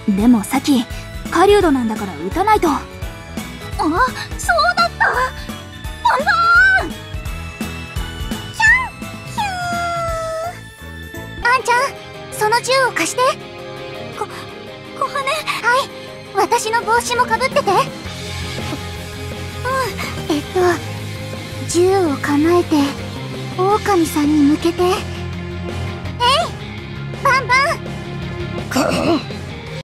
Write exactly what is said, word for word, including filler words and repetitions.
でもサキ、狩人なんだから撃たないと。あ、そうだった。バンバーン。ヒャンヒュー。あんちゃん、その銃を貸して。こ、小羽。はい、私の帽子もかぶってて。うん、えっと銃を構えて狼さんに向けて。えい、バンバン。